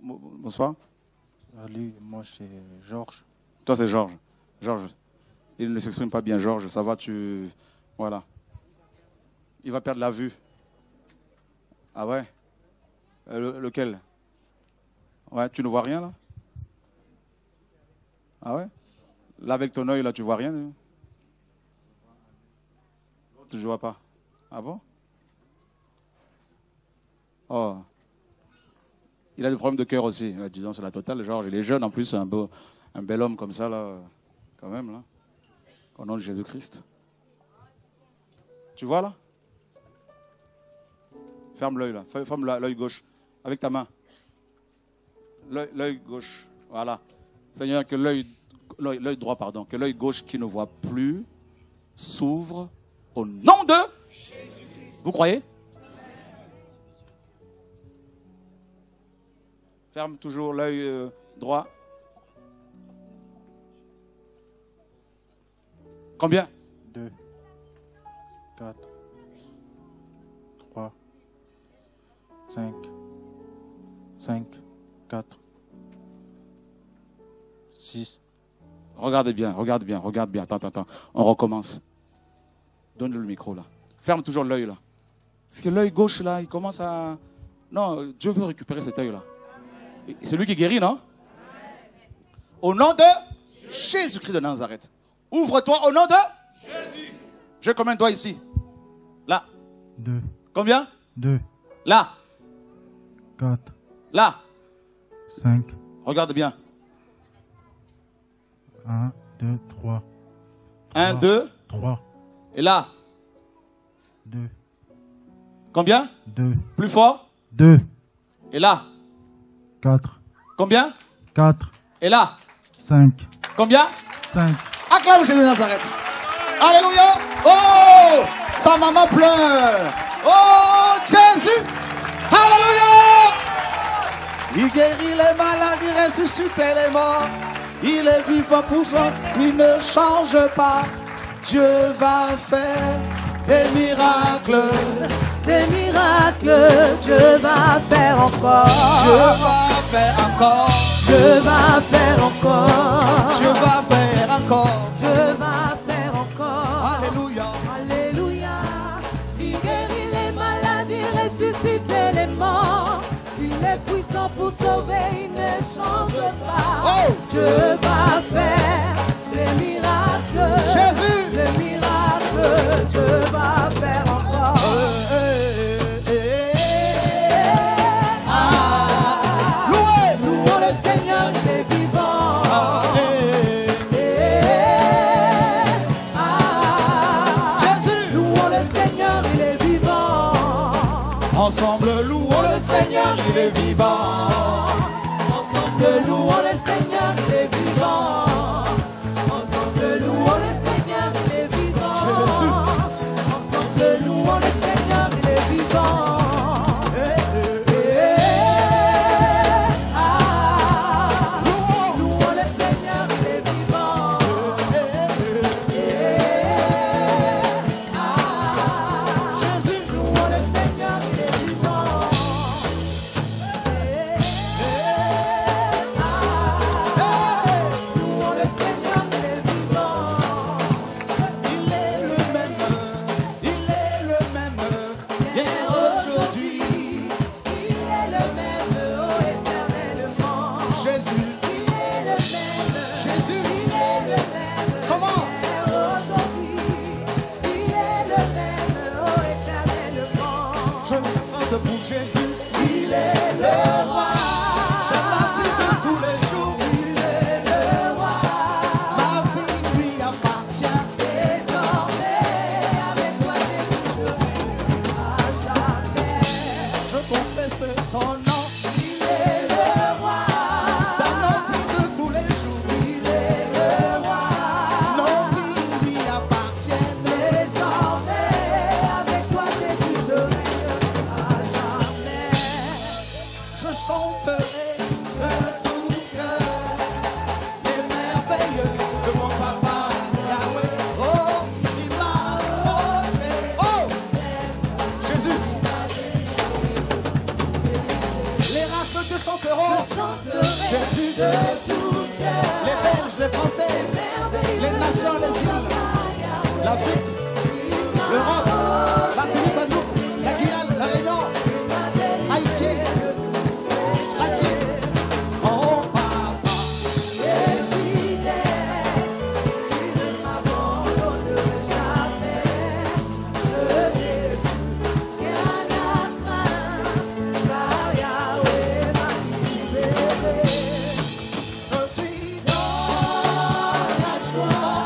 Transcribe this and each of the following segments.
Bonsoir. Salut, moi c'est Georges. Toi, c'est Georges. Georges, il ne s'exprime pas bien, Georges. Ça va, tu... Voilà. Il va perdre la vue. Ah ouais? Lequel? Ouais, tu ne vois rien, là? Ah ouais? Là, avec ton œil, là, tu vois rien? Tu ne vois pas. Ah bon? Oh. Il a des problèmes de cœur aussi. Ouais, dis donc, c'est la totale, Georges. Il est jeune, en plus, un bel homme comme ça, là. Quand même, là. Au nom de Jésus-Christ. Tu vois, là? Ferme l'œil, là. Ferme l'œil gauche. Avec ta main. L'œil gauche. Voilà. Seigneur, que l'œil droit, pardon, que l'œil gauche qui ne voit plus s'ouvre au nom de Jésus. Vous croyez? Ferme toujours l'œil droit. Combien? 2, 4, 3, 5, 4, 6. Regarde bien. Attends. On recommence. Donne-le le micro, là. Ferme toujours l'œil, là. Parce que l'œil gauche, là, il commence à... Non, Dieu veut récupérer cet œil-là. C'est lui qui guérit, non? Au nom de Jésus-Christ de Nazareth. Ouvre-toi au nom de Jésus. J'ai combien de doigts ici? Là. 2. Combien? 2. Là. 4. Là. 5. Regarde bien. 1, 2, 3. 1, 2. 3. Et là. 2. Combien? 2. Plus fort. 2. Et là. 4. Combien? 4. Et là. 5. Combien? 5. Acclame Jésus de Nazareth. Alléluia. Oh, sa maman pleure. Oh, Jésus. Alléluia. Il guérit les malades, il ressuscite les morts. Il est vivant pour ça, il ne change pas. Dieu va faire des miracles. Des miracles, Dieu va faire encore. Dieu va faire encore. Dieu va faire encore. Dieu va faire encore. Dieu va faire encore. Alléluia. Alléluia. Il guérit les malades, il ressuscite les morts. Il est puissant pour sauver, il ne change pas. Oh. Dieu va faire des miracles. Jésus. Des miracles, Dieu va faire encore. Louons le Seigneur, il est vivant. Jésus. Louons le Seigneur, il est vivant. Ensemble, louons le Seigneur, il est vivant. Ensemble, louons le Seigneur, il est vivant. Ensemble, louons le Seigneur, il est vivant. Jésus. Ensemble, louons le Seigneur, il est vivant. Louons le Seigneur, il est vivant. Jésus. Louons le Seigneur, il est vivant. Louons le Seigneur, il est vivant. Il est le même hier, aujourd'hui. Il est le même, ô éternellement. Jésus. Il est le même. Jésus. Il est le même. Comment? Hier, aujourd'hui. Il est le même, ô éternellement. Je me demande pour Jésus. Il est le roi. Dans ma vie de tous les jours, Il est le roi. ma vie lui appartient. Désormais, avec toi, Jésus, je règne à jamais. Je confesse son nom Il est le roi. dans nos vies de tous les jours. Il est le roi. Nos vies lui appartiennent. Désormais, avec toi, Jésus, je règne à jamais. Je chanterai de tout cœur les merveilles de mon papa Yahweh. Oh, il m'a montré. Oh, Jésus. chanteront Jésus de tout cœur. Les Belges, les Français, les nations, les îles, l'Afrique, l'Europe, Martinique, Guadeloupe, la Guyane, la Réunion, Haïti, Latine. Oh papa, je suis dans la joie.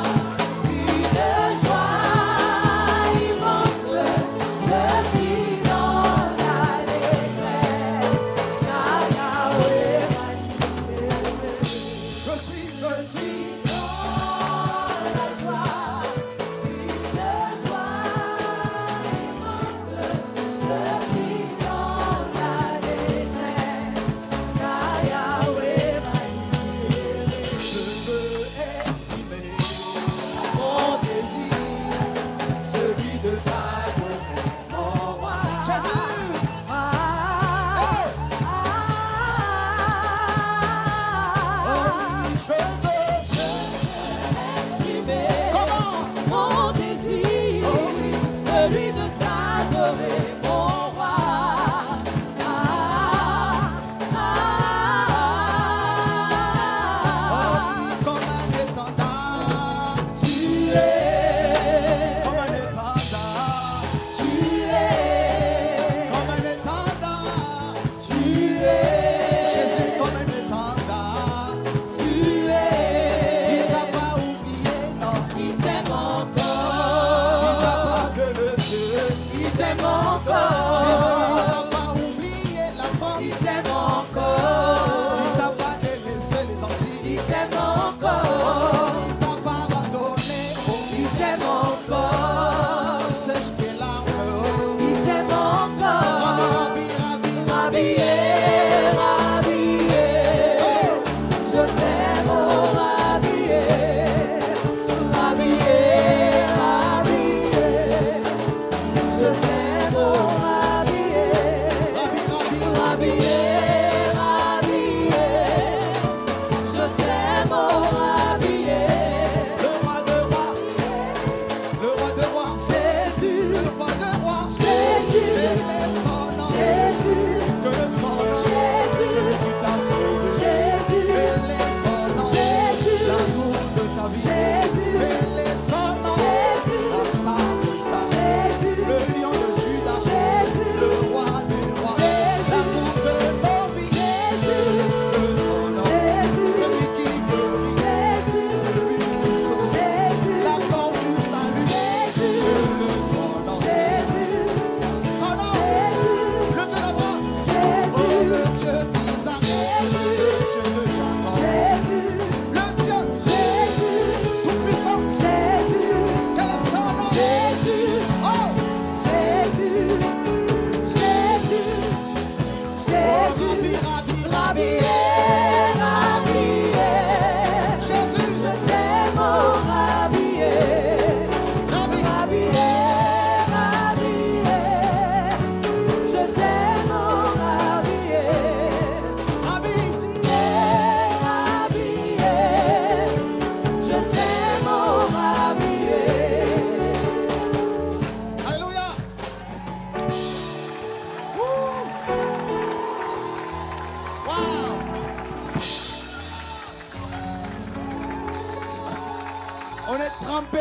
On est trempé.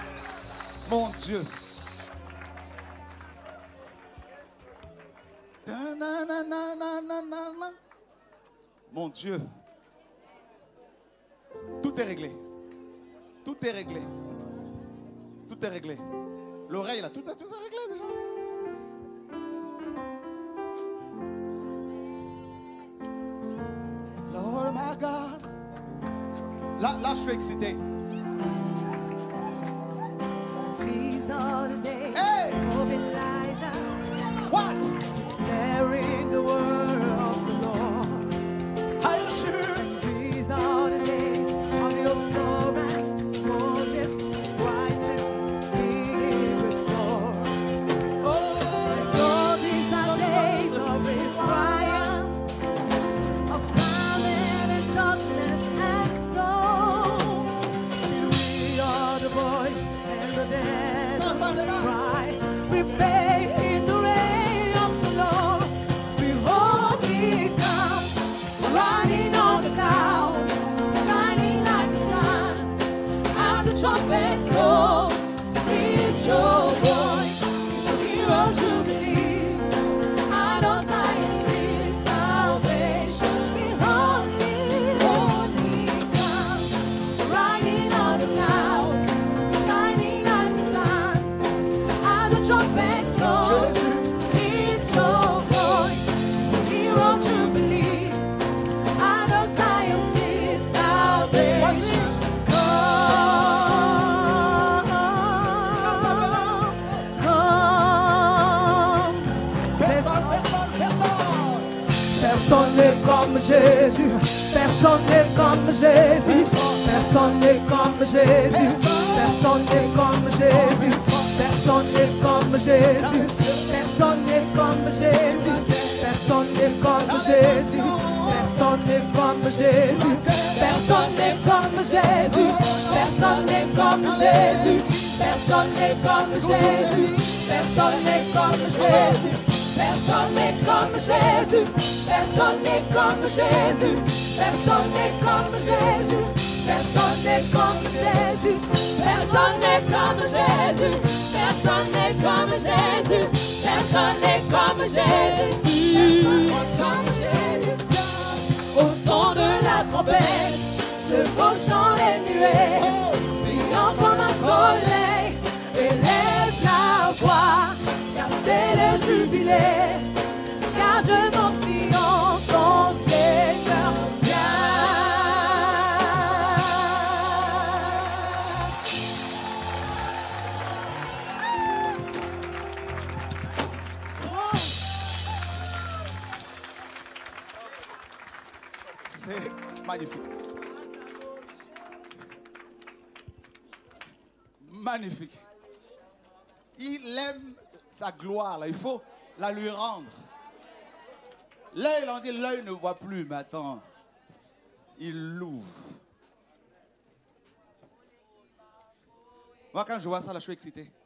Mon Dieu. Mon Dieu. Tout est réglé. Tout est réglé. Tout est réglé. L'oreille là, tout est réglé déjà. Lord my God. Là, je suis excité. Hey! What? Declaring the word of the Lord. Are you sure? These are the days of your servant Moses, righteous being restored. Oh, Lord, these are days of his triumph. hero jubilee. Out of Zion is salvation. Behold me comes, riding on the cloud, shining on the sun. Out the trumpet sound, lift your voice, hero jubilee. Out of Zion is salvation. Personne n'est comme Jésus, personne n'est comme Jésus, personne n'est comme Jésus, personne n'est comme Jésus, personne n'est comme Jésus, personne n'est comme Jésus, personne n'est comme Jésus, personne n'est comme Jésus, personne n'est comme Jésus, personne n'est comme Jésus, personne n'est comme Jésus, personne n'est comme Jésus. Personne n'est comme Jésus, personne n'est comme Jésus, personne n'est comme Jésus, personne n'est comme Jésus, personne n'est comme Jésus, personne n'est comme Jésus, personne n'est comme Jésus, personne n'est comme Jésus. Au son de la trompette, se fauchant les nuées, brillant comme un soleil, élève la voix. Car c'est le jubilé, car je m'enfuis en ton Seigneur C'est magnifique. Magnifique. Il aime sa gloire, là. Il faut la lui rendre. L'œil, on dit, l'œil ne voit plus, mais attends, il l'ouvre. Moi, quand je vois ça, là, je suis excité.